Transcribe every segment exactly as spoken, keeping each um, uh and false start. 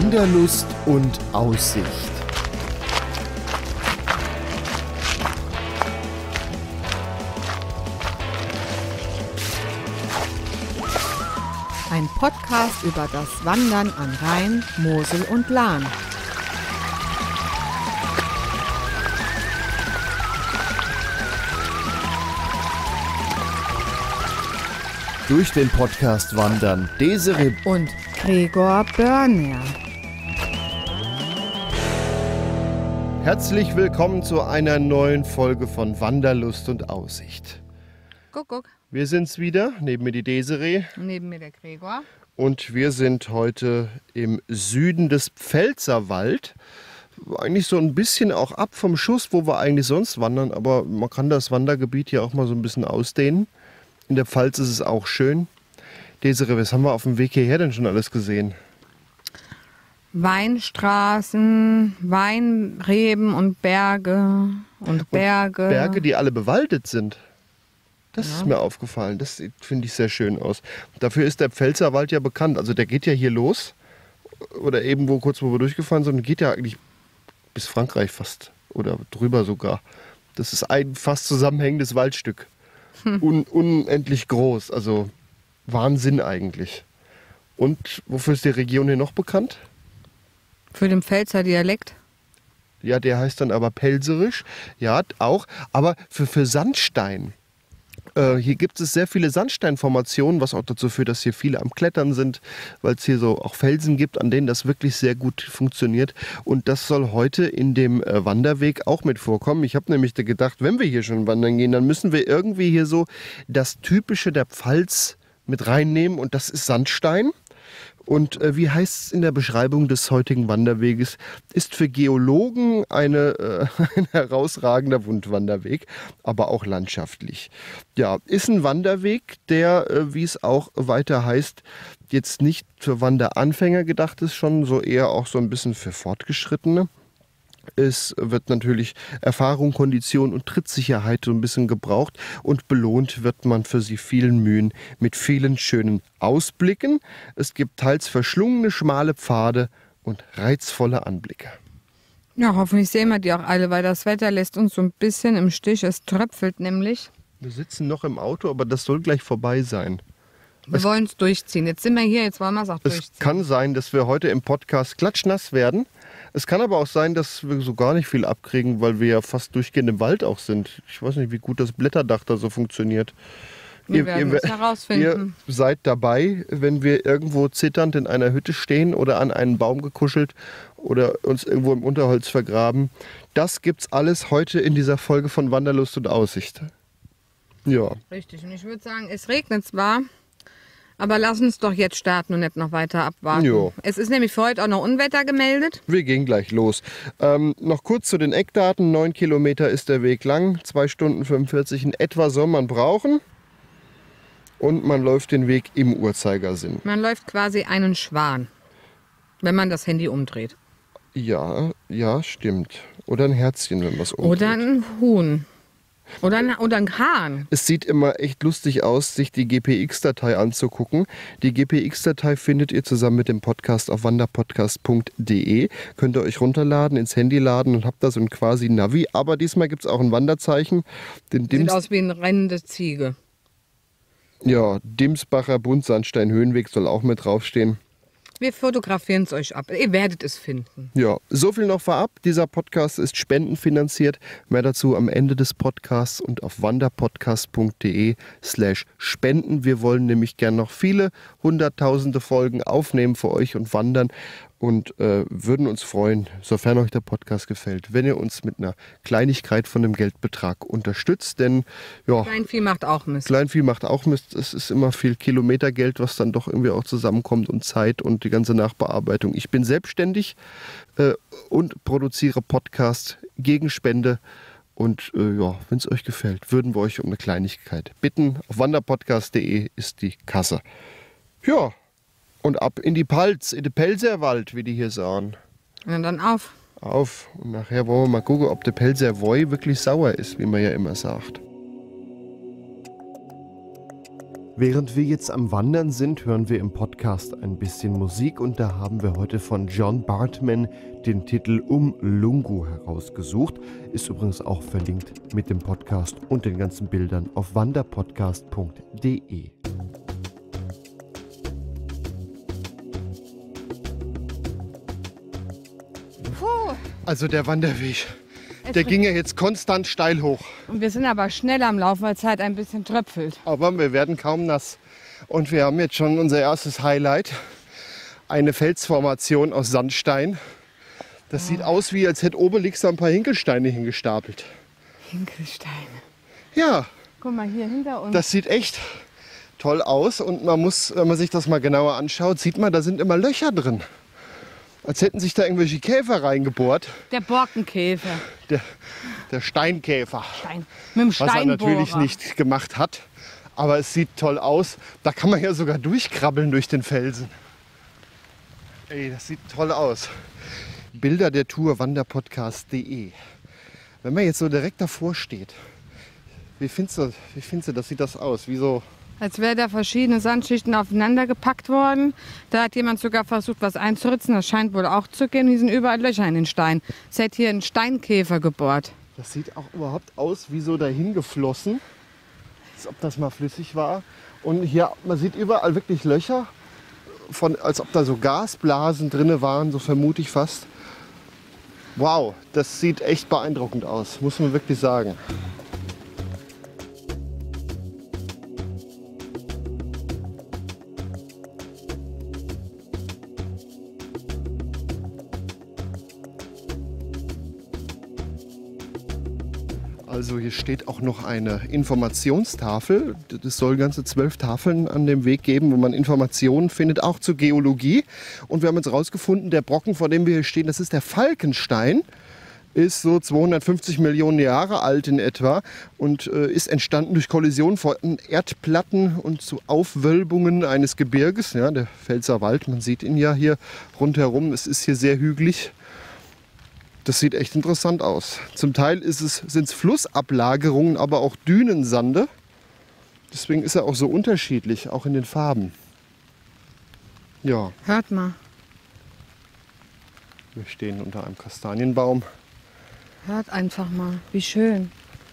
Wanderlust und Aussicht. Ein Podcast über das Wandern an Rhein, Mosel und Lahn. Durch den Podcast wandern Desiree und Gregor Börner. Herzlich willkommen zu einer neuen Folge von Wanderlust und Aussicht. Guck, guck. Wir sind's wieder, neben mir die Desiree. Neben mir der Gregor. Und wir sind heute im Süden des Pfälzerwald. Eigentlich so ein bisschen auch ab vom Schuss, wo wir eigentlich sonst wandern. Aber man kann das Wandergebiet hier auch mal so ein bisschen ausdehnen. In der Pfalz ist es auch schön. Desiree, was haben wir auf dem Weg hierher denn schon alles gesehen? Weinstraßen, Weinreben und Berge und Berge. Und Berge, die alle bewaldet sind. Das Ja. ist mir aufgefallen. Das sieht, finde ich, sehr schön aus. Dafür ist der Pfälzerwald ja bekannt. Also der geht ja hier los. Oder eben wo kurz wo wir durchgefahren sind, geht ja eigentlich bis Frankreich fast. Oder drüber sogar. Das ist ein fast zusammenhängendes Waldstück. Hm. Un, unendlich groß. Also Wahnsinn eigentlich. Und wofür ist die Region hier noch bekannt? Für den Pfälzer Dialekt. Ja, der heißt dann aber Pelzerisch. Ja, auch. Aber für, für Sandstein. Äh, hier gibt es sehr viele Sandsteinformationen, was auch dazu führt, dass hier viele am Klettern sind, weil es hier so auch Felsen gibt, an denen das wirklich sehr gut funktioniert. Und das soll heute in dem äh, Wanderweg auch mit vorkommen. Ich habe nämlich gedacht, wenn wir hier schon wandern gehen, dann müssen wir irgendwie hier so das Typische der Pfalz mit reinnehmen. Und das ist Sandstein. Und äh, wie heißt es in der Beschreibung des heutigen Wanderweges, ist für Geologen eine, äh, ein herausragender Wundwanderweg, aber auch landschaftlich. Ja, ist ein Wanderweg, der, äh, wie es auch weiter heißt, jetzt nicht für Wanderanfänger gedacht ist, schon so eher auch so ein bisschen für Fortgeschrittene. Es wird natürlich Erfahrung, Kondition und Trittsicherheit so ein bisschen gebraucht und belohnt wird man für sie vielen Mühen mit vielen schönen Ausblicken. Es gibt teils verschlungene, schmale Pfade und reizvolle Anblicke. Ja, hoffentlich sehen wir die auch alle, weil das Wetter lässt uns so ein bisschen im Stich. Es tröpfelt nämlich. Wir sitzen noch im Auto, aber das soll gleich vorbei sein. Wir wollen es durchziehen. Jetzt sind wir hier, jetzt wollen wir es auch durchziehen. Es kann sein, dass wir heute im Podcast klatschnass werden. Es kann aber auch sein, dass wir so gar nicht viel abkriegen, weil wir ja fast durchgehend im Wald auch sind. Ich weiß nicht, wie gut das Blätterdach da so funktioniert. Wir ihr, werden ihr, es herausfinden. Ihr seid dabei, wenn wir irgendwo zitternd in einer Hütte stehen oder an einen Baum gekuschelt oder uns irgendwo im Unterholz vergraben. Das gibt's alles heute in dieser Folge von Wanderlust und Aussicht. Ja. Richtig. Und ich würde sagen, es regnet zwar, aber lass uns doch jetzt starten und nicht noch weiter abwarten. Jo. Es ist nämlich für heute auch noch Unwetter gemeldet. Wir gehen gleich los. Ähm, noch kurz zu den Eckdaten. Neun Kilometer ist der Weg lang. zwei Stunden fünfundvierzig in etwa soll man brauchen. Und man läuft den Weg im Uhrzeigersinn. Man läuft quasi einen Schwan, wenn man das Handy umdreht. Ja, ja, stimmt. Oder ein Herzchen, wenn man es umdreht. Oder ein Huhn. Oder ein, oder ein Hahn. Es sieht immer echt lustig aus, sich die G P X-Datei anzugucken. Die G P X-Datei findet ihr zusammen mit dem Podcast auf wanderpodcast punkt de. Könnt ihr euch runterladen, ins Handy laden und habt da so ein quasi Navi. Aber diesmal gibt es auch ein Wanderzeichen. Den Sieht Dims aus wie eine rennende Ziege. ja, Dimsbacher Buntsandstein-Höhenweg soll auch mit draufstehen. Wir fotografieren es euch ab. Ihr werdet es finden. Ja, so viel noch vorab. Dieser Podcast ist spendenfinanziert. Mehr dazu am Ende des Podcasts und auf wanderpodcast punkt de slash spenden. Wir wollen nämlich gern noch viele hunderttausende Folgen aufnehmen für euch und wandern und äh, würden uns freuen, sofern euch der Podcast gefällt, wenn ihr uns mit einer Kleinigkeit von dem Geldbetrag unterstützt. Denn ja, Kleinvieh macht auch Mist. Kleinvieh macht auch Mist. Es ist immer viel Kilometergeld, was dann doch irgendwie auch zusammenkommt und Zeit und die ganze Nachbearbeitung. Ich bin selbstständig äh, und produziere Podcast gegen Spende. Und äh, ja, wenn es euch gefällt, würden wir euch um eine Kleinigkeit bitten. Auf wanderpodcast punkt de ist die Kasse. Ja, und ab in die Palz, in den Pelzerwald, wie die hier sagen. Na dann auf. Auf. Und nachher wollen wir mal gucken, ob der Pelzerwoi wirklich sauer ist, wie man ja immer sagt. Während wir jetzt am Wandern sind, hören wir im Podcast ein bisschen Musik und da haben wir heute von John Bartman den Titel Umlungu herausgesucht. Ist übrigens auch verlinkt mit dem Podcast und den ganzen Bildern auf wanderpodcast punkt de. Puh. Also der Wanderweg, Es der ging ja jetzt konstant steil hoch. Und wir sind aber schnell am Laufen, weil es halt ein bisschen tröpfelt. Aber wir werden kaum nass. Und wir haben jetzt schon unser erstes Highlight. Eine Felsformation aus Sandstein. Das oh. sieht aus, wie als hätte Obelix da ein paar Hinkelsteine hingestapelt. Hinkelsteine. Ja. Guck mal hier hinter uns. Das sieht echt toll aus. Und man muss, wenn man sich das mal genauer anschaut, sieht man, da sind immer Löcher drin. Als hätten sich da irgendwelche Käfer reingebohrt. Der Borkenkäfer. Der, der Steinkäfer. Stein. Mit dem Was er Steinbohrer. natürlich nicht gemacht hat. Aber es sieht toll aus. Da kann man ja sogar durchkrabbeln durch den Felsen. Ey, das sieht toll aus. Bilder der Tour wanderpodcast punkt de. Wenn man jetzt so direkt davor steht, wie findest du, wie findest du das sieht das aus? Wie so Als wäre da verschiedene Sandschichten aufeinander gepackt worden. Da hat jemand sogar versucht, was einzuritzen. Das scheint wohl auch zu gehen. Hier sind überall Löcher in den Stein. Es hätte hier ein Steinkäfer gebohrt. Das sieht auch überhaupt aus wie so dahin geflossen. Als ob das mal flüssig war. Und hier, man sieht überall wirklich Löcher. Von, als ob da so Gasblasen drin waren, so vermute ich fast. Wow, das sieht echt beeindruckend aus, muss man wirklich sagen. Also hier steht auch noch eine Informationstafel. Es soll ganze zwölf Tafeln an dem Weg geben, wo man Informationen findet, auch zur Geologie. Und wir haben jetzt herausgefunden, der Brocken, vor dem wir hier stehen, das ist der Falkenstein. Ist so zweihundertfünfzig Millionen Jahre alt in etwa und äh, ist entstanden durch Kollision von Erdplatten und zu Aufwölbungen eines Gebirges. Ja, der Pfälzerwald, man sieht ihn ja hier rundherum. Es ist hier sehr hügelig. Das sieht echt interessant aus. Zum Teil sind es Flussablagerungen, aber auch Dünensande. Deswegen ist er auch so unterschiedlich, auch in den Farben. Ja. Hört mal. Wir stehen unter einem Kastanienbaum. Hört einfach mal, wie schön.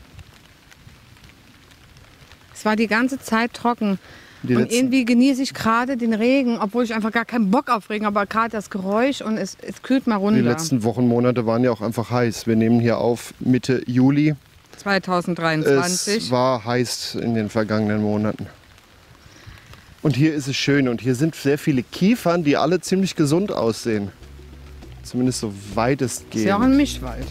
Es war die ganze Zeit trocken. Die und letzten- irgendwie genieße ich gerade den Regen, obwohl ich einfach gar keinen Bock auf Regen, aber gerade das Geräusch und es, es kühlt mal runter. Die letzten Wochen, Monate waren ja auch einfach heiß. Wir nehmen hier auf Mitte Juli. zwanzig dreiundzwanzig. Es war heiß in den vergangenen Monaten. Und hier ist es schön und hier sind sehr viele Kiefern, die alle ziemlich gesund aussehen. Zumindest so weitestgehend. Ist ja auch ein Mischwald.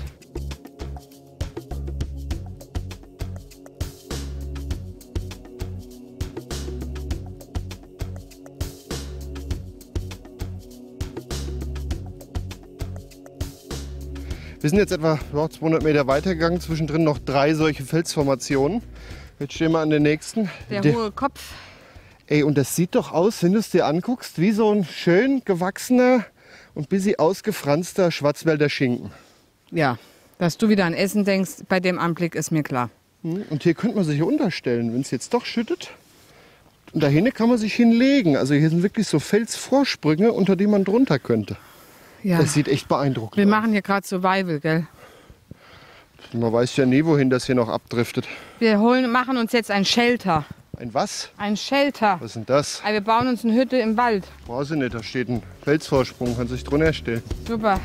Wir sind jetzt etwa zweihundert Meter weitergegangen, zwischendrin noch drei solche Felsformationen. Jetzt stehen wir an der nächsten. Der, Der- hohe Kopf. Ey, und das sieht doch aus, wenn du es dir anguckst, wie so ein schön gewachsener und bisschen ausgefranster Schwarzwälder Schinken. Ja, dass du wieder an Essen denkst, bei dem Anblick ist mir klar. Hm, Und hier könnte man sich hier unterstellen, wenn es jetzt doch schüttet. Und dahinter kann man sich hinlegen. Also hier sind wirklich so Felsvorsprünge, unter die man drunter könnte. Ja. Das sieht echt beeindruckend Wir aus. machen hier gerade Survival, gell? Man weiß ja nie, wohin das hier noch abdriftet. Wir holen, machen uns jetzt ein Shelter. Ein was? Ein Shelter. Was ist denn das? Also wir bauen uns eine Hütte im Wald. Weiß ich nicht, da steht ein Felsvorsprung, kann sich drunter stellen. Super.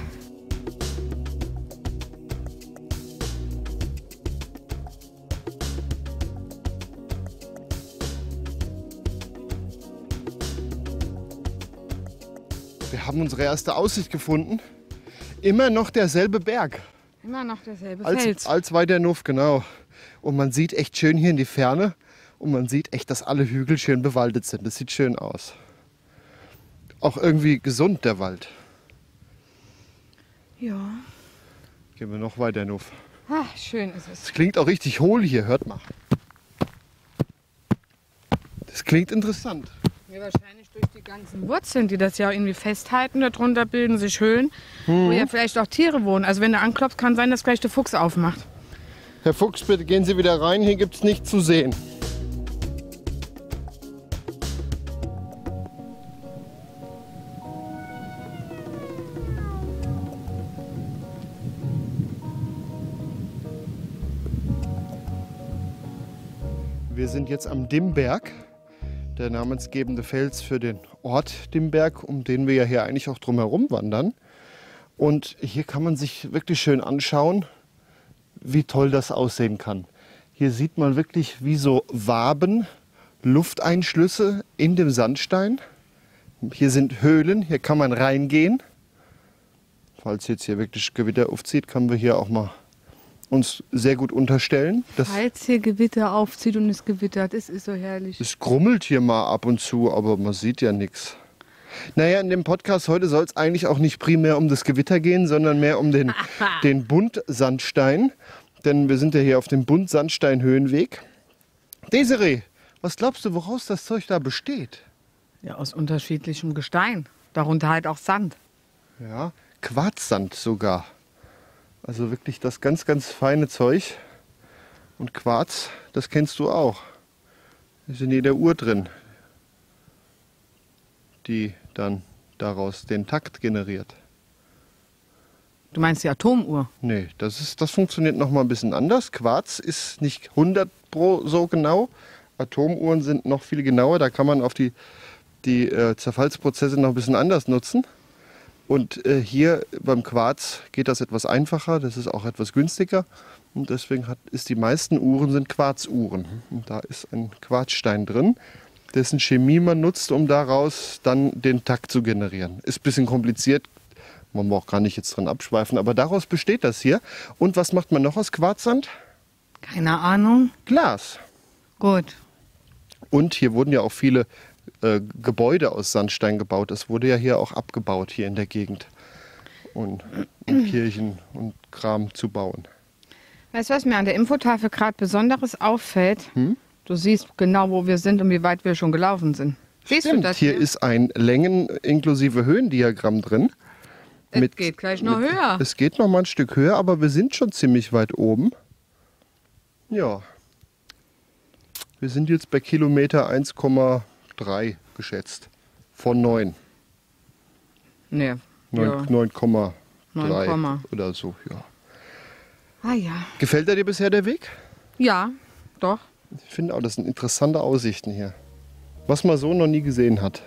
Wir haben unsere erste Aussicht gefunden. Immer noch derselbe Berg. Immer noch derselbe Als, Fels. als weiter Nuff, genau. Und man sieht echt schön hier in die Ferne. Und man sieht echt, dass alle Hügel schön bewaldet sind. Das sieht schön aus. Auch irgendwie gesund, der Wald. Ja. Gehen wir noch weiter Nuff. Ah, schön ist es. Es klingt auch richtig hohl hier, hört mal. Das klingt interessant. Ja, wahrscheinlich durch die ganzen Wurzeln, die das ja irgendwie festhalten. Darunter bilden sich Höhlen, wo ja vielleicht auch Tiere wohnen. Also wenn du anklopfst, kann sein, dass gleich der Fuchs aufmacht. Herr Fuchs, bitte gehen Sie wieder rein. Hier gibt es nichts zu sehen. Wir sind jetzt am Dimmberg, der namensgebende Fels für den Ort Dimmberg, um den wir ja hier eigentlich auch drumherum wandern. Und hier kann man sich wirklich schön anschauen, wie toll das aussehen kann. Hier sieht man wirklich wie so Waben, Lufteinschlüsse in dem Sandstein. Hier sind Höhlen, hier kann man reingehen. Falls jetzt hier wirklich Gewitter aufzieht, können wir hier auch mal uns sehr gut unterstellen. Das Falls hier Gewitter aufzieht und es gewittert, es ist so herrlich. Es grummelt hier mal ab und zu, aber man sieht ja nichts. Naja, in dem Podcast heute soll es eigentlich auch nicht primär um das Gewitter gehen, sondern mehr um den, den Buntsandstein. Denn wir sind ja hier auf dem Buntsandstein-Höhenweg. Desiree, was glaubst du, woraus das Zeug da besteht? Ja, aus unterschiedlichem Gestein. Darunter halt auch Sand. Ja, Quarzsand sogar. Also wirklich das ganz, ganz feine Zeug. Und Quarz, das kennst du auch. Ist in jeder Uhr drin, die dann daraus den Takt generiert. Du meinst die Atomuhr? Nee, das, ist, das funktioniert noch mal ein bisschen anders. Quarz ist nicht hundert pro so genau. Atomuhren sind noch viel genauer. Da kann man auf die, die äh, Zerfallsprozesse noch ein bisschen anders nutzen. Und äh, hier beim Quarz geht das etwas einfacher. Das ist auch etwas günstiger. Und deswegen hat, ist die meisten Uhren sind Quarzuhren. Und da ist ein Quarzstein drin, dessen Chemie man nutzt, um daraus dann den Takt zu generieren. Ist ein bisschen kompliziert. Man braucht gar nicht jetzt dran abschweifen, aber daraus besteht das hier. Und was macht man noch aus Quarzsand? Keine Ahnung. Glas. Gut. Und hier wurden ja auch viele äh, Gebäude aus Sandstein gebaut. Es wurde ja hier auch abgebaut, hier in der Gegend. Und um Kirchen und Kram zu bauen. Weißt du, was mir an der Infotafel gerade Besonderes auffällt? Hm? Du siehst genau, wo wir sind und wie weit wir schon gelaufen sind. Siehst Stimmt, du das hier hier? ist ein Längen- inklusive Höhendiagramm drin. Es Mit- geht gleich noch mit- höher. Es geht noch mal ein Stück höher, aber wir sind schon ziemlich weit oben. Ja. Wir sind jetzt bei Kilometer eins Komma drei geschätzt. Von neun. Nee. neun neun Komma drei neun, oder so, ja. Ah ja. Gefällt dir bisher der Weg? Ja, doch. Ich finde auch, das sind interessante Aussichten hier. Was man so noch nie gesehen hat.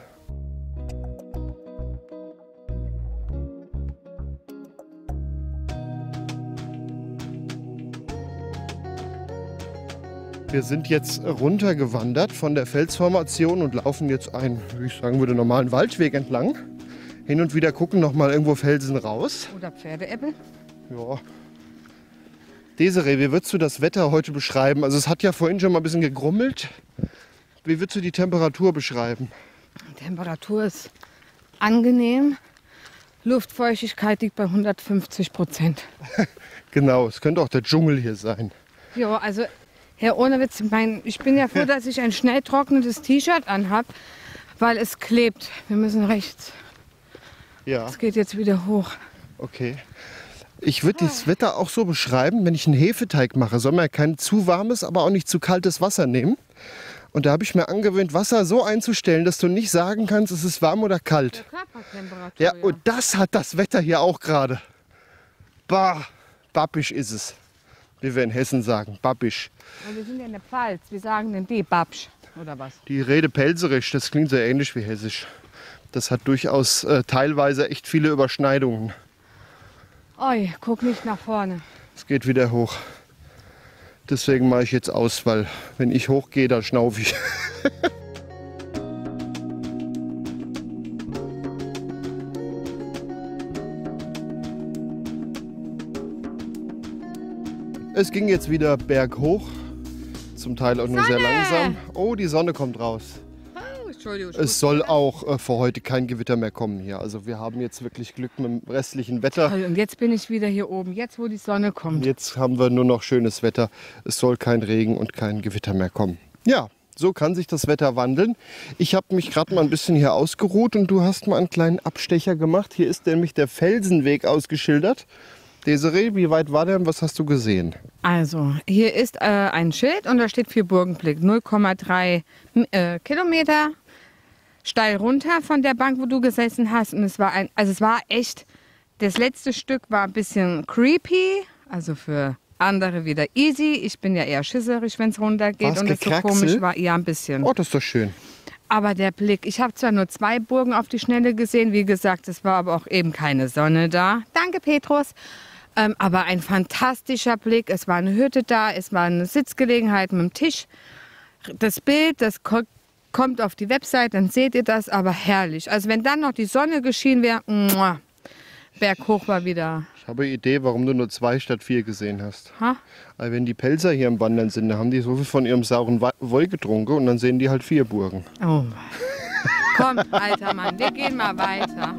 Wir sind jetzt runtergewandert von der Felsformation und laufen jetzt einen, wie ich sagen würde, normalen Waldweg entlang. Hin und wieder gucken noch mal irgendwo Felsen raus. Oder Pferdeäppel. Ja. Desiree, wie würdest du das Wetter heute beschreiben? Also es hat ja vorhin schon mal ein bisschen gegrummelt. Wie würdest du die Temperatur beschreiben? Die Temperatur ist angenehm. Luftfeuchtigkeit liegt bei hundertfünfzig Prozent. Genau, es könnte auch der Dschungel hier sein. Ja, also, Herr, ohne Witz, mein, ich bin ja froh, dass ich ein schnell trocknetes T-Shirt anhab, weil es klebt. Wir müssen rechts. Ja, Es geht jetzt wieder hoch. okay. Ich würde das Wetter auch so beschreiben, wenn ich einen Hefeteig mache, soll man ja kein zu warmes, aber auch nicht zu kaltes Wasser nehmen. Und da habe ich mir angewöhnt, Wasser so einzustellen, dass du nicht sagen kannst, es ist warm oder kalt. Körpertemperatur. Ja, und das hat das Wetter hier auch gerade. Bah, babbisch ist es. Wie wir in Hessen sagen, babbisch. Und wir sind ja in der Pfalz. Wir sagen denn die Babsch oder was? Die Rede pelzerisch, das klingt sehr ähnlich wie hessisch. Das hat durchaus äh, teilweise echt viele Überschneidungen. Oi, guck nicht nach vorne. Es geht wieder hoch. Deswegen mache ich jetzt aus, weil wenn ich hochgehe, dann schnaufe ich. Es ging jetzt wieder berghoch, zum Teil auch nur sehr langsam. Oh, die Sonne kommt raus. Oh, Entschuldigung. Es soll auch äh, für heute kein Gewitter mehr kommen hier. Also wir haben jetzt wirklich Glück mit dem restlichen Wetter. Und jetzt bin ich wieder hier oben, jetzt wo die Sonne kommt. Jetzt haben wir nur noch schönes Wetter. Es soll kein Regen und kein Gewitter mehr kommen. Ja, so kann sich das Wetter wandeln. Ich habe mich gerade mal ein bisschen hier ausgeruht und du hast mal einen kleinen Abstecher gemacht. Hier ist nämlich der Felsenweg ausgeschildert. Desiree, wie weit war der und was hast du gesehen? Also, hier ist äh, ein Schild und da steht für Burgenblick null Komma drei äh, Kilometer steil runter von der Bank, wo du gesessen hast. Und es war ein, also es war echt, das letzte Stück war ein bisschen creepy, also für andere wieder easy. Ich bin ja eher schisserig, wenn es runtergeht War's und es so Gekraxel? komisch war. Ja, ein bisschen. Oh, das ist doch schön. Aber der Blick, ich habe zwar nur zwei Burgen auf die Schnelle gesehen, wie gesagt, es war aber auch eben keine Sonne da. Danke, Petrus. Ähm, aber ein fantastischer Blick. Es war eine Hütte da, es war eine Sitzgelegenheit mit dem Tisch. Das Bild, das ko kommt auf die Website, dann seht ihr das, aber herrlich. Also wenn dann noch die Sonne geschienen wäre, berghoch war wieder. Ich habe eine Idee, warum du nur zwei statt vier gesehen hast. Ha? Weil wenn die Pelzer hier am Wandern sind, dann haben die so viel von ihrem sauren Woll getrunken und dann sehen die halt vier Burgen. Oh. Komm, alter Mann, wir gehen mal weiter.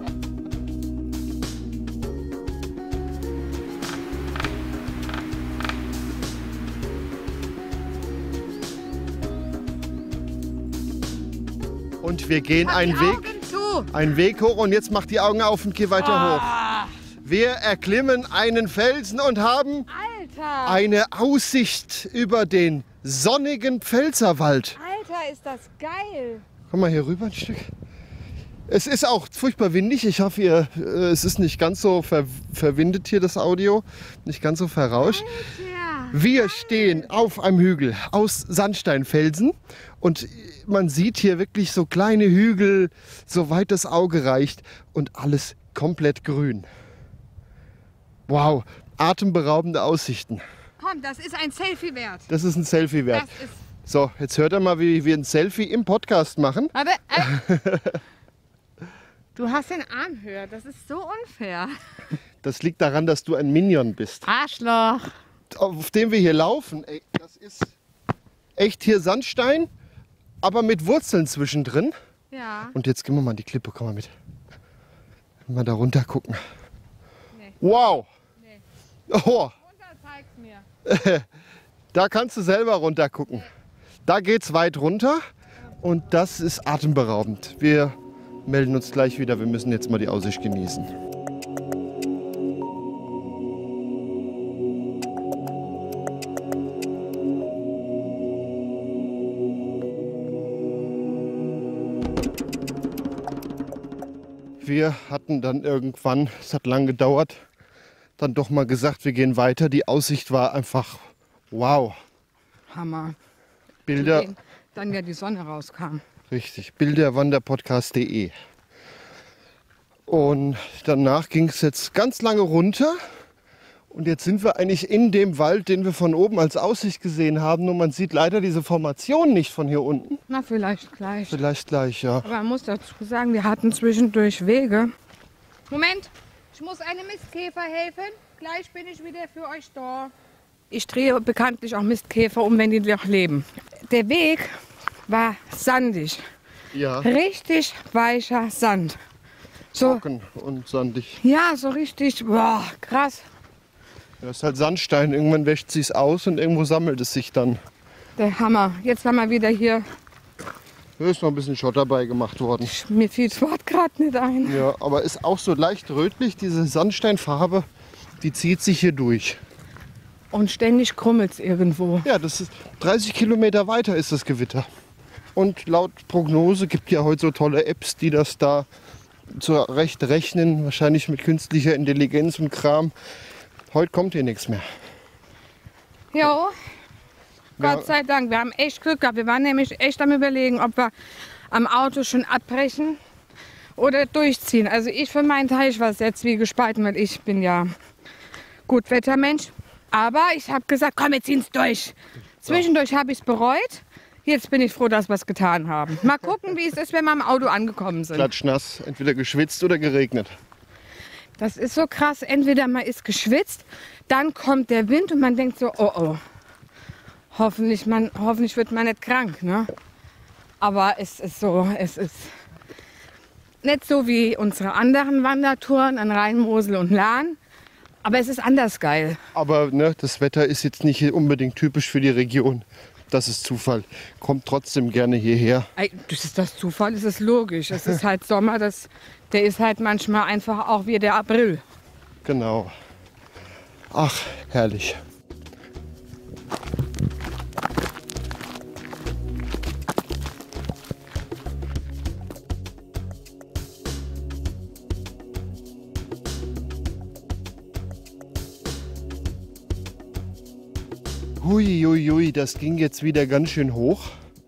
Und wir gehen Mach einen die Weg, Augen zu. einen Weg hoch und jetzt macht die Augen auf und geh weiter hoch. Ah, Wir erklimmen einen Felsen und haben Alter, eine Aussicht über den sonnigen Pfälzerwald. Alter, ist das geil. Komm mal hier rüber ein Stück. Es ist auch furchtbar windig. Ich hoffe, ihr, äh, es ist nicht ganz so ver verwindet hier das Audio, nicht ganz so verrauscht. Alter. Wir stehen auf einem Hügel aus Sandsteinfelsen und man sieht hier wirklich so kleine Hügel, soweit das Auge reicht und alles komplett grün. Wow, atemberaubende Aussichten. Komm, das ist ein Selfie wert. Das ist ein Selfie wert. Das ist. So, jetzt hört ihr mal, wie wir ein Selfie im Podcast machen. Warte, äh. Du hast den Arm höher, das ist so unfair. Das liegt daran, dass du ein Minion bist. Arschloch. Auf dem wir hier laufen, ey, das ist echt hier Sandstein, aber mit Wurzeln zwischendrin. Ja. Und jetzt gehen wir mal an die Klippe, komm mal mit. Mal da runter gucken. Nee. Wow! Nee. Oh, Runter, zeig's mir. da kannst du selber runter gucken. Da geht's weit runter und das ist atemberaubend. Wir melden uns gleich wieder, wir müssen jetzt mal die Aussicht genießen. Wir hatten dann irgendwann, es hat lang gedauert, dann doch mal gesagt, wir gehen weiter. Die Aussicht war einfach wow. Hammer. Bilder, Dann ja die Sonne rauskam. richtig, bilderwanderpodcast punkt de. Und danach ging es jetzt ganz lange runter. Und jetzt sind wir eigentlich in dem Wald, den wir von oben als Aussicht gesehen haben. Und man sieht leider diese Formation nicht von hier unten. Na, vielleicht gleich. Vielleicht gleich, ja. Aber man muss dazu sagen, wir hatten zwischendurch Wege. Moment, ich muss einem Mistkäfer helfen. Gleich bin ich wieder für euch da. Ich drehe bekanntlich auch Mistkäfer um, wenn die noch leben. Der Weg war sandig. Ja, Richtig weicher Sand. So, trocken und sandig. ja, so richtig, boah, krass. Das ist halt Sandstein. Irgendwann wäscht sie es aus und irgendwo sammelt es sich dann. Der Hammer. Jetzt haben wir wieder hier, Da ist noch ein bisschen Schotter bei gemacht worden. mir fiel das Wort gerade nicht ein. Ja, aber ist auch so leicht rötlich. Diese Sandsteinfarbe, die zieht sich hier durch. Und ständig krummelt es irgendwo. Ja, das ist dreißig Kilometer weiter ist das Gewitter. Und laut Prognose gibt ja heute so tolle Apps, die das da zurecht rechnen. Wahrscheinlich mit künstlicher Intelligenz und Kram. Heute kommt hier nichts mehr. Jo, Ja. Gott sei Dank. Wir haben echt Glück gehabt. Wir waren nämlich echt am Überlegen, ob wir am Auto schon abbrechen oder durchziehen. Also ich für meinen Teil, ich war sehr zwiegespalten, weil ich bin ja Gutwettermensch. Aber ich habe gesagt, komm, wir ziehen es durch. Zwischendurch habe ich es bereut. Jetzt bin ich froh, dass wir es getan haben. Mal gucken, wie es ist, wenn wir am Auto angekommen sind. Klatschnass, entweder geschwitzt oder geregnet. Das ist so krass. Entweder man ist geschwitzt, dann kommt der Wind und man denkt so, oh oh. Hoffentlich, man, hoffentlich wird man nicht krank. Ne? Aber es ist so, es ist nicht so wie unsere anderen Wandertouren an Rhein, Mosel und Lahn. Aber es ist anders geil. Aber ne, das Wetter ist jetzt nicht unbedingt typisch für die Region. Das ist Zufall. Kommt trotzdem gerne hierher. Ey, das ist das Zufall, das ist logisch. Es ist halt Sommer, das, der ist halt manchmal einfach auch wie der April. Genau. Ach, herrlich. Hui, hui, hui, das ging jetzt wieder ganz schön hoch.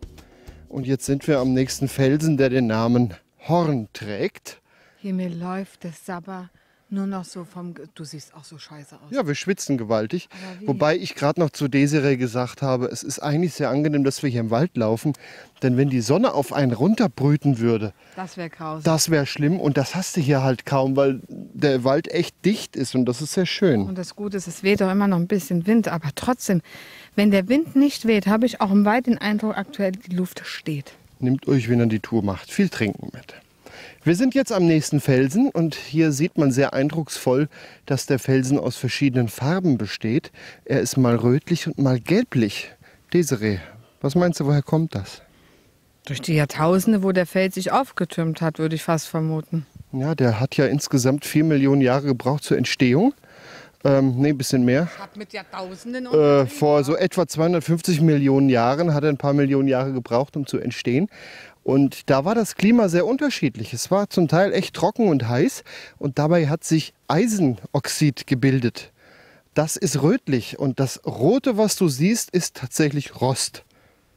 Und jetzt sind wir am nächsten Felsen, der den Namen Horn trägt. Hier mir läuft das aber nur noch so vom... Ge- Du siehst auch so scheiße aus. Ja, wir schwitzen gewaltig. Aber wie? Wobei ich gerade noch zu Desiree gesagt habe, es ist eigentlich sehr angenehm, dass wir hier im Wald laufen. Denn wenn die Sonne auf einen runterbrüten würde, Das wäre grausam. das wäre schlimm. Und das hast du hier halt kaum, weil der Wald echt dicht ist. Und das ist sehr schön. Und das Gute ist, es weht auch immer noch ein bisschen Wind. Aber trotzdem, wenn der Wind nicht weht, habe ich auch im Wald den Eindruck, aktuell die Luft steht. Nehmt euch, wenn ihr die Tour macht, viel trinken mit. Wir sind jetzt am nächsten Felsen und hier sieht man sehr eindrucksvoll, dass der Felsen aus verschiedenen Farben besteht. Er ist mal rötlich und mal gelblich. Desiree, was meinst du, woher kommt das? Durch die Jahrtausende, wo der Fels sich aufgetürmt hat, würde ich fast vermuten. Ja, der hat ja insgesamt vier Millionen Jahre gebraucht zur Entstehung. Ähm, nee, ein bisschen mehr. Ich habe mit Jahrtausenden... Äh, vor so etwa zweihundertfünfzig Millionen Jahren hat er ein paar Millionen Jahre gebraucht, um zu entstehen. Und da war das Klima sehr unterschiedlich. Es war zum Teil echt trocken und heiß und dabei hat sich Eisenoxid gebildet. Das ist rötlich und das Rote, was du siehst, ist tatsächlich Rost.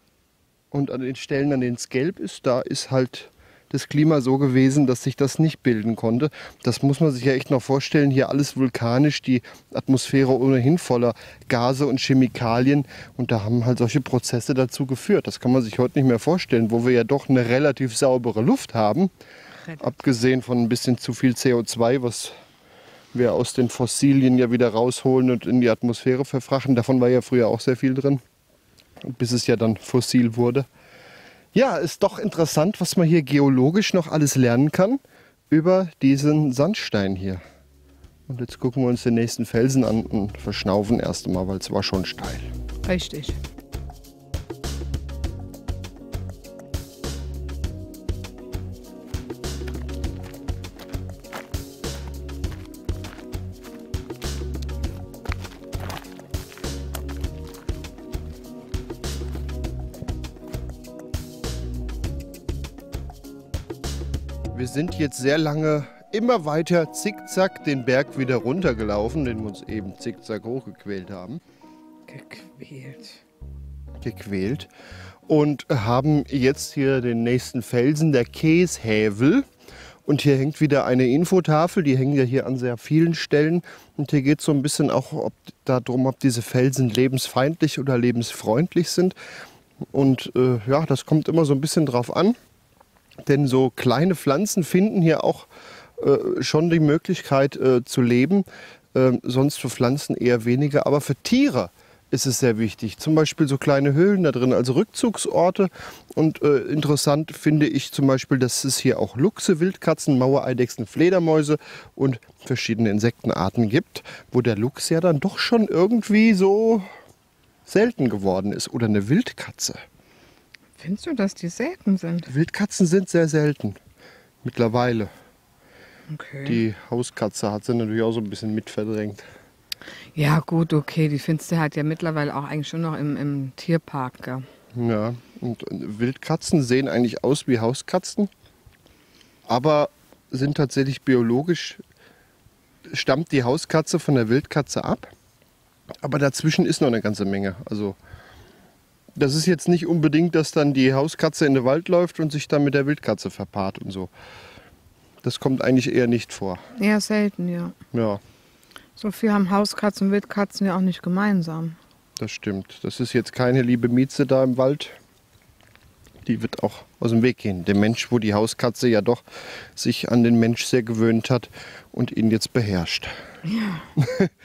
Und an den Stellen, an denen es gelb ist, da ist halt das Klima so gewesen, dass sich das nicht bilden konnte. Das muss man sich ja echt noch vorstellen. Hier alles vulkanisch, die Atmosphäre ohnehin voller Gase und Chemikalien. Und da haben halt solche Prozesse dazu geführt. Das kann man sich heute nicht mehr vorstellen, wo wir ja doch eine relativ saubere Luft haben. Abgesehen von ein bisschen zu viel C O zwei, was wir aus den Fossilien ja wieder rausholen und in die Atmosphäre verfrachten. Davon war ja früher auch sehr viel drin, bis es ja dann fossil wurde. Ja, ist doch interessant, was man hier geologisch noch alles lernen kann über diesen Sandstein hier. Und jetzt gucken wir uns den nächsten Felsen an und verschnaufen erst einmal, weil es war schon steil. Richtig. Wir sind jetzt sehr lange immer weiter zickzack den Berg wieder runtergelaufen, den wir uns eben zickzack hochgequält haben. Gequält. Gequält. Und haben jetzt hier den nächsten Felsen, der Käshävel. Und hier hängt wieder eine Infotafel, die hängen ja hier an sehr vielen Stellen. Und hier geht es so ein bisschen auch ob, darum, ob diese Felsen lebensfeindlich oder lebensfreundlich sind. Und äh, ja, das kommt immer so ein bisschen drauf an. Denn so kleine Pflanzen finden hier auch äh, schon die Möglichkeit äh, zu leben. Äh, sonst für Pflanzen eher weniger. Aber für Tiere ist es sehr wichtig. Zum Beispiel so kleine Höhlen da drin, also Rückzugsorte. Und äh, interessant finde ich zum Beispiel, dass es hier auch Luchse, Wildkatzen, Mauereidechsen, Fledermäuse und verschiedene Insektenarten gibt, wo der Luchs ja dann doch schon irgendwie so selten geworden ist. Oder eine Wildkatze. Findest du, dass die selten sind? Wildkatzen sind sehr selten. Mittlerweile. Okay. Die Hauskatze hat sie natürlich auch so ein bisschen mit verdrängt. Ja gut, okay, die findest du halt ja mittlerweile auch eigentlich schon noch im, im Tierpark. Gell? Ja, und Wildkatzen sehen eigentlich aus wie Hauskatzen, aber sind tatsächlich biologisch, stammt die Hauskatze von der Wildkatze ab. Aber dazwischen ist noch eine ganze Menge. Also das ist jetzt nicht unbedingt, dass dann die Hauskatze in den Wald läuft und sich dann mit der Wildkatze verpaart und so. Das kommt eigentlich eher nicht vor. Eher selten, ja. Ja, So viel haben Hauskatzen und Wildkatzen ja auch nicht gemeinsam. das stimmt. Das ist jetzt keine liebe Mieze da im Wald. Die wird auch aus dem Weg gehen. Der Mensch, wo die Hauskatze ja doch sich an den Mensch sehr gewöhnt hat und ihn jetzt beherrscht. Ja.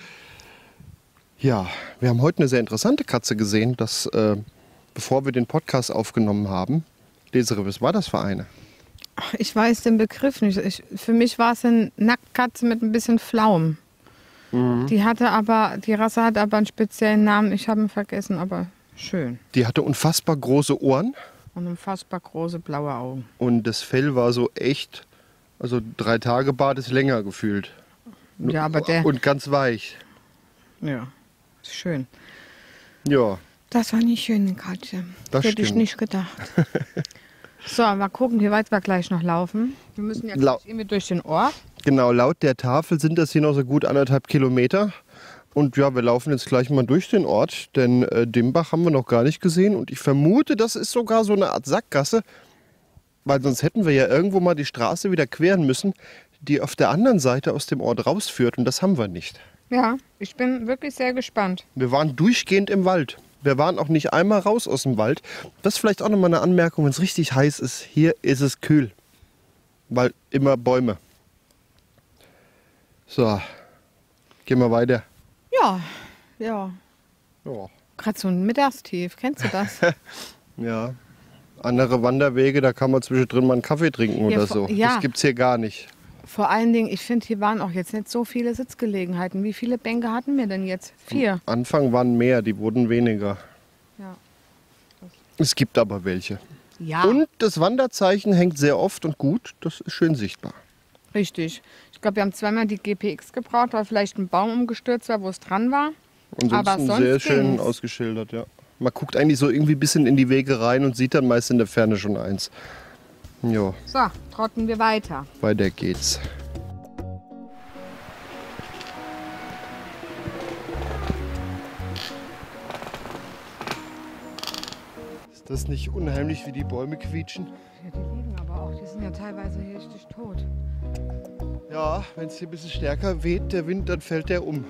Ja, wir haben heute eine sehr interessante Katze gesehen, dass, äh, bevor wir den Podcast aufgenommen haben. Desiree, was war das für eine? Ach, ich weiß den Begriff nicht. Ich, für mich war es eine Nacktkatze mit ein bisschen Flaum. Mhm. Die hatte aber, die Rasse hat aber einen speziellen Namen. Ich habe ihn vergessen, aber schön. Die hatte unfassbar große Ohren Und unfassbar große blaue Augen. und das Fell war so echt, also drei Tage Bart ist länger gefühlt. Ja, aber der, Und ganz weich. ja, schön. Ja, Das war eine schöne Katze. Das Hätte ich stimmt. nicht gedacht. So, mal gucken, wie weit wir gleich noch laufen. Wir müssen ja Lau- gleich irgendwie durch den Ort. genau, laut der Tafel sind das hier noch so gut anderthalb Kilometer. Und ja, wir laufen jetzt gleich mal durch den Ort, denn äh, Dimbach haben wir noch gar nicht gesehen. Und ich vermute, das ist sogar so eine Art Sackgasse, weil sonst hätten wir ja irgendwo mal die Straße wieder queren müssen, die auf der anderen Seite aus dem Ort rausführt. Und das haben wir nicht. Ja, ich bin wirklich sehr gespannt. Wir waren durchgehend im Wald. Wir waren auch nicht einmal raus aus dem Wald. Das ist vielleicht auch nochmal eine Anmerkung, wenn es richtig heiß ist. Hier ist es kühl, weil immer Bäume. So, gehen wir weiter. Ja, ja. Ja. Gerade so ein Mittagstief, kennst du das? Ja. Andere Wanderwege, da kann man zwischendrin mal einen Kaffee trinken Ja, oder vor- so. ja. Das gibt's hier gar nicht. Vor allen Dingen, ich finde, hier waren auch jetzt nicht so viele Sitzgelegenheiten. Wie viele Bänke hatten wir denn jetzt? Vier. Anfang waren mehr, die wurden weniger. Ja. Es gibt aber welche. Ja, Und das Wanderzeichen hängt sehr oft und gut. Das ist schön sichtbar. richtig. Ich glaube, wir haben zweimal die G P X gebraucht, weil vielleicht ein Baum umgestürzt war, wo es dran war. Aber Ansonsten sonst sehr schön ging's. ausgeschildert, ja. Man guckt eigentlich so irgendwie ein bisschen in die Wege rein und sieht dann meist in der Ferne schon eins. Jo, So, trotten wir weiter. weiter geht's. Ist das nicht unheimlich, wie die Bäume quietschen? Ja, die liegen aber auch. Die sind ja teilweise hier richtig tot. Ja, wenn es hier ein bisschen stärker weht, der Wind, dann fällt der um.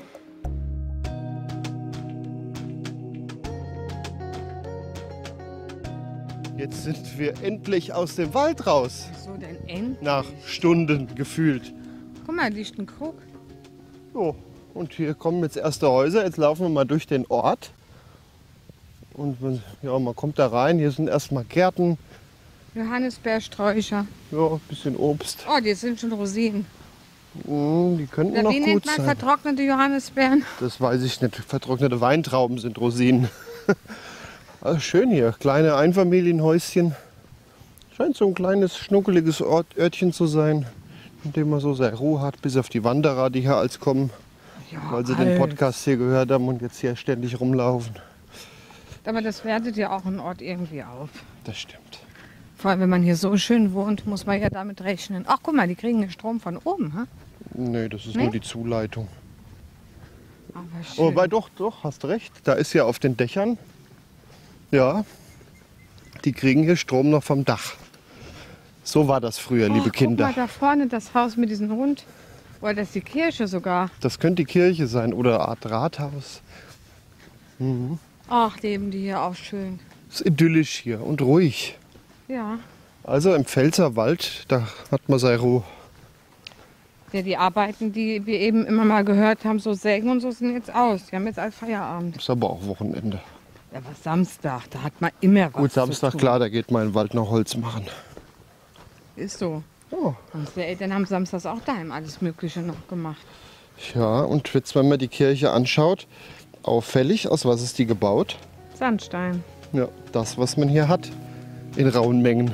Jetzt sind wir endlich aus dem Wald raus. So, denn End. Nach Stunden gefühlt. Guck mal, da liegt ein Krug. So, und hier kommen jetzt erste Häuser. Jetzt laufen wir mal durch den Ort. Und man, ja, man kommt da rein. Hier sind erstmal Gärten, Johannisbeersträucher. ja, ein bisschen Obst. Oh, die sind schon Rosinen. Mm, die könnten Na, noch wie gut nennt man sein. vertrocknete Johannisbeeren? Das weiß ich nicht. Vertrocknete Weintrauben sind Rosinen. Also schön hier, kleine Einfamilienhäuschen. Scheint so ein kleines, schnuckeliges Ort, Örtchen zu sein, in dem man so seine Ruhe hat, bis auf die Wanderer, die hier als kommen, Ja, weil sie den Podcast hier gehört haben und jetzt hier ständig rumlaufen. Aber das wertet ja auch einen Ort irgendwie auf. Das stimmt. Vor allem, wenn man hier so schön wohnt, muss man ja damit rechnen. Ach, guck mal, die kriegen den Strom von oben. Ha? Nee, das ist Nee? nur die Zuleitung. Aber schön. Wobei doch, doch, hast recht. Da ist ja auf den Dächern, ja, die kriegen hier Strom noch vom Dach. So war das früher, Oh, liebe Kinder. Guck mal, da vorne das Haus mit diesem Hund. Oder das ist die Kirche sogar. Das könnte die Kirche sein oder eine Art Rathaus. Ach, leben die hier auch schön. Es ist idyllisch hier und ruhig. Ja. Also im Pfälzerwald, da hat man seine Ruhe. Ja, die Arbeiten, die wir eben immer mal gehört haben, so Sägen und so, sind jetzt aus. Die haben jetzt all Feierabend. Ist aber auch Wochenende. Ja, aber Samstag, da hat man immer was Gut, zu Samstag, tun. klar, da geht man in den Wald noch Holz machen. Ist so. Ja, Unsere Eltern haben samstags auch daheim alles Mögliche noch gemacht. ja, und jetzt, wenn man die Kirche anschaut, auffällig, aus was ist die gebaut? Sandstein. Ja, das, was man hier hat, in rauen Mengen.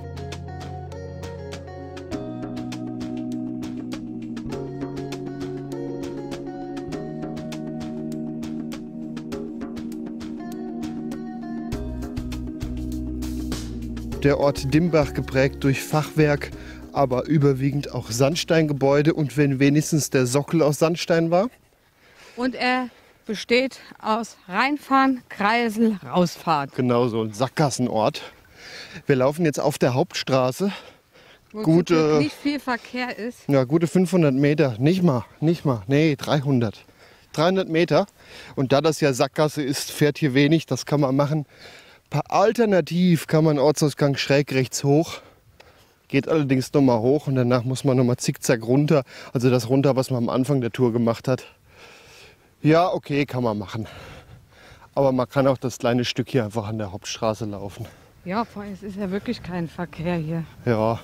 Der Ort Dimbach geprägt durch Fachwerk, aber überwiegend auch Sandsteingebäude und wenn wenigstens der Sockel aus Sandstein war. Und er besteht aus Reinfahren, Kreisel, Rausfahrt. Genau so ein Sackgassenort. Wir laufen jetzt auf der Hauptstraße. Wo Gute- zum Glück nicht viel Verkehr ist. Ja, gute fünfhundert Meter. Nicht mal, nicht mal. Nee, dreihundert. dreihundert Meter. Und da das ja Sackgasse ist, fährt hier wenig. Das kann man machen. Pa- Alternativ kann man Ortsausgang schräg rechts hoch. Geht allerdings nochmal hoch und danach muss man nochmal zickzack runter. Also das runter, was man am Anfang der Tour gemacht hat. Ja, okay, kann man machen. Aber man kann auch das kleine Stück hier einfach an der Hauptstraße laufen. Ja, vor allem, es ist ja wirklich kein Verkehr hier. Ja.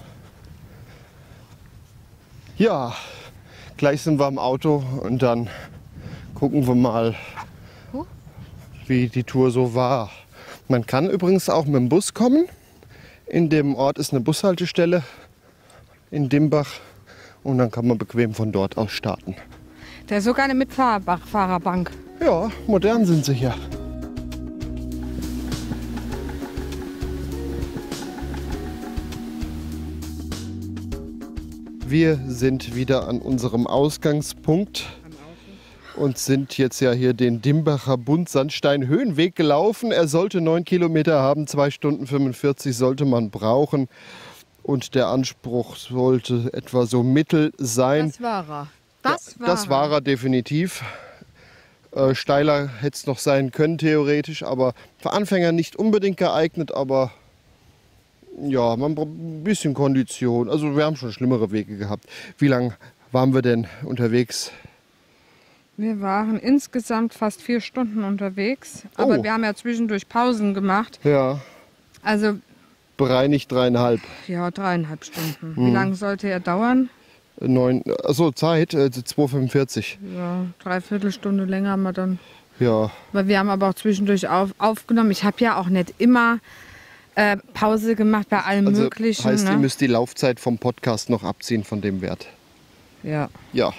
Ja, gleich sind wir am Auto und dann gucken wir mal, Huh? wie die Tour so war. Man kann übrigens auch mit dem Bus kommen. In dem Ort ist eine Bushaltestelle in Dimbach und dann kann man bequem von dort aus starten. Da ist sogar eine Mitfahrerbank. Ja, modern sind sie hier. Wir sind wieder an unserem Ausgangspunkt und sind jetzt ja hier den Dimbacher Buntsandstein-Höhenweg gelaufen. Er sollte neun Kilometer haben, zwei Stunden fünfundvierzig sollte man brauchen. Und der Anspruch sollte etwa so mittel sein. Das war er. Das ja, war, das war er definitiv. Äh, steiler hätte es noch sein können, theoretisch, aber für Anfänger nicht unbedingt geeignet, aber ja, man braucht ein bisschen Kondition. Also wir haben schon schlimmere Wege gehabt. Wie lange waren wir denn unterwegs? Wir waren insgesamt fast vier Stunden unterwegs, aber Oh. wir haben ja zwischendurch Pausen gemacht. Ja, Also bereinigt dreieinhalb. ja, dreieinhalb Stunden. Wie lange sollte er dauern? Neun, achso, Zeit, äh, zwei fünfundvierzig. Ja, dreiviertel Stunde länger haben wir dann. Ja, Weil wir haben aber auch zwischendurch auf, aufgenommen. Ich habe ja auch nicht immer äh, Pause gemacht bei allem also Möglichen. heißt, ne? ihr müsst die Laufzeit vom Podcast noch abziehen von dem Wert. Ja. Ja,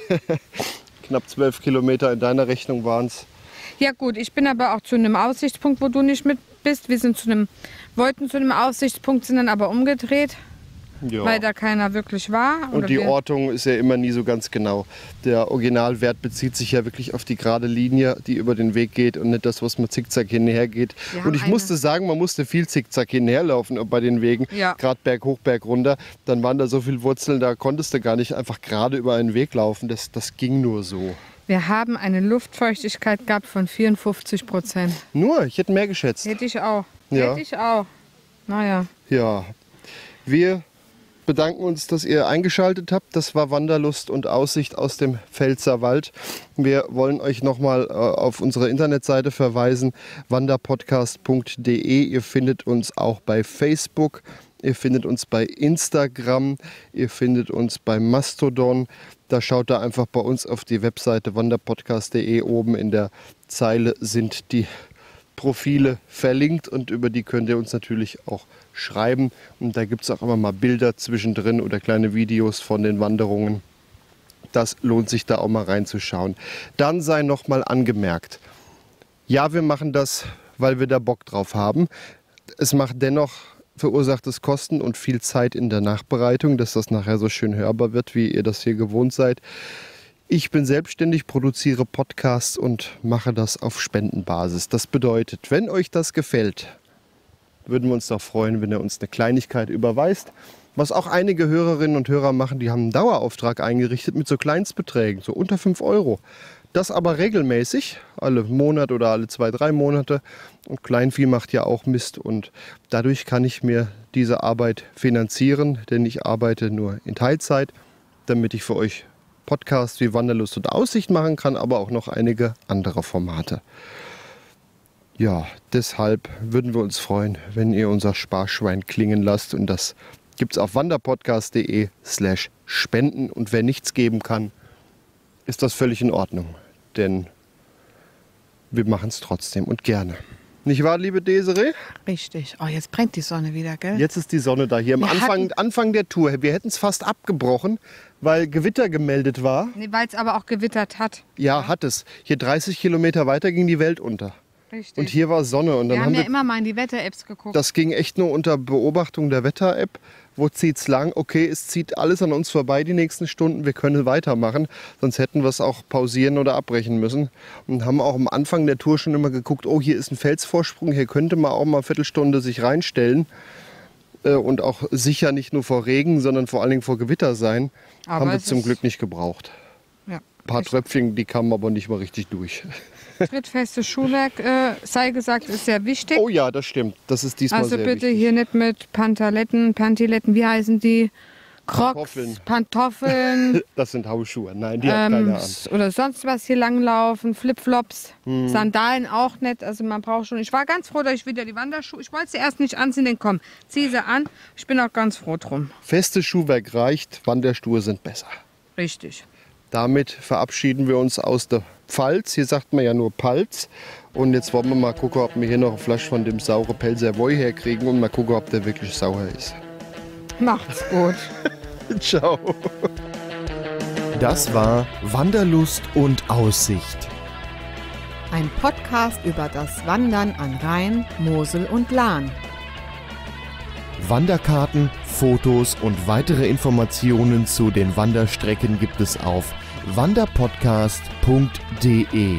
knapp zwölf Kilometer in deiner Rechnung waren es. Ja gut, ich bin aber auch zu einem Aussichtspunkt, wo du nicht mit bist. Wir sind zu einem, wollten zu einem Aussichtspunkt, sind dann aber umgedreht, Ja. weil da keiner wirklich war. Und Oder die wir- Ortung ist ja immer nie so ganz genau. Der Originalwert bezieht sich ja wirklich auf die gerade Linie, die über den Weg geht und nicht das, was man zickzack hinher geht. Wir Und haben ich eine- musste sagen, man musste viel zickzack hinherlaufen bei den Wegen, Ja. gerade Berg hoch, Berg runter. Dann waren da so viele Wurzeln, da konntest du gar nicht einfach gerade über einen Weg laufen. Das, das ging nur so. Wir haben eine Luftfeuchtigkeit gehabt von vierundfünfzig Prozent. Nur, ich hätte mehr geschätzt. Hätte ich auch. Ja. Hätte ich auch. Naja. Ja, wir bedanken uns, dass ihr eingeschaltet habt. Das war Wanderlust und Aussicht aus dem Pfälzerwald. Wir wollen euch nochmal äh, auf unsere Internetseite verweisen, wanderpodcast punkt de. Ihr findet uns auch bei Facebook, ihr findet uns bei Instagram, ihr findet uns bei Mastodon. Da schaut da einfach bei uns auf die Webseite wanderpodcast punkt de. Oben in der Zeile sind die Profile verlinkt und über die könnt ihr uns natürlich auch schreiben. Und da gibt es auch immer mal Bilder zwischendrin oder kleine Videos von den Wanderungen. Das lohnt sich da auch mal reinzuschauen. Dann sei noch mal angemerkt, ja, wir machen das, weil wir da Bock drauf haben. Es macht dennoch verursacht es Kosten und viel Zeit in der Nachbereitung, dass das nachher so schön hörbar wird, wie ihr das hier gewohnt seid. Ich bin selbstständig, produziere Podcasts und mache das auf Spendenbasis. Das bedeutet, wenn euch das gefällt, würden wir uns doch freuen, wenn ihr uns eine Kleinigkeit überweist. Was auch einige Hörerinnen und Hörer machen, die haben einen Dauerauftrag eingerichtet mit so Kleinstbeträgen, so unter fünf Euro. Das aber regelmäßig, alle Monat oder alle zwei, drei Monate. Und Kleinvieh macht ja auch Mist und dadurch kann ich mir diese Arbeit finanzieren, denn ich arbeite nur in Teilzeit, damit ich für euch Podcasts wie Wanderlust und Aussicht machen kann, aber auch noch einige andere Formate. Ja, deshalb würden wir uns freuen, wenn ihr unser Sparschwein klingen lasst. Und das gibt es auf wanderpodcast punkt de slash spenden. Und wer nichts geben kann, ist das völlig in Ordnung. Denn wir machen es trotzdem und gerne. Nicht wahr, liebe Desiree? Richtig. Oh, jetzt brennt die Sonne wieder, gell? Jetzt ist die Sonne da hier am Wir Anfang, hatten- Anfang der Tour. Wir hätten es fast abgebrochen, weil Gewitter gemeldet war. Nee, weil es aber auch gewittert hat. Ja, hat es. Hier dreißig Kilometer weiter ging die Welt unter. Richtig. Und hier war Sonne. Und dann wir haben haben ja wir, immer mal in die Wetter-Apps geguckt. das ging echt nur unter Beobachtung der Wetter-App. Wo zieht's lang? Okay, es zieht alles an uns vorbei die nächsten Stunden. Wir können weitermachen. Sonst hätten wir es auch pausieren oder abbrechen müssen. Und haben auch am Anfang der Tour schon immer geguckt, oh, hier ist ein Felsvorsprung. Hier könnte man auch mal eine Viertelstunde sich reinstellen. Äh, Und auch sicher nicht nur vor Regen, sondern vor allen Dingen vor Gewitter sein. Aber haben wir es zum ist- Glück nicht gebraucht. ja. Ein paar Tröpfchen, die kamen aber nicht mal richtig durch. Trittfestes Schuhwerk, äh, sei gesagt, ist sehr wichtig. Oh ja, das stimmt. Das ist diesmal also sehr bitte wichtig. hier nicht mit Pantaletten, Pantiletten, wie heißen die? Crocs, Pantoffeln. Pantoffeln Das sind Hausschuhe. Nein, die hat ähm, keiner an. s- oder sonst was hier langlaufen, Flipflops, Hm. Sandalen auch nicht. Also man braucht schon. Ich war ganz froh, dass ich wieder die Wanderschuhe. Ich wollte sie erst nicht anziehen, denn komm, zieh sie an. Ich bin auch ganz froh drum. Festes Schuhwerk reicht, Wanderschuhe sind besser. Richtig. Damit verabschieden wir uns aus der Pfalz. Hier sagt man ja nur Palz. Und jetzt wollen wir mal gucken, ob wir hier noch eine Flasche von dem saure Pelzer Voi herkriegen und mal gucken, ob der wirklich sauer ist. Macht's gut. Ciao. Das war Wanderlust und Aussicht. Ein Podcast über das Wandern an Rhein, Mosel und Lahn. Wanderkarten, Fotos und weitere Informationen zu den Wanderstrecken gibt es auf wanderpodcast punkt de.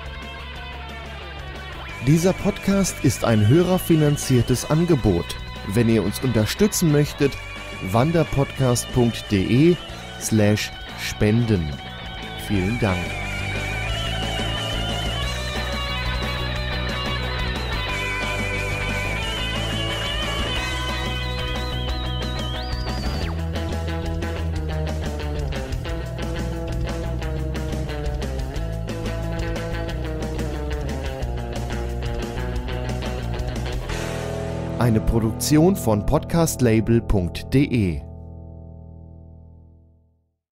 Dieser Podcast ist ein hörerfinanziertes Angebot. Wenn ihr uns unterstützen möchtet, wanderpodcast punkt de slash spenden. Vielen Dank. Eine Produktion von podcastlabel punkt de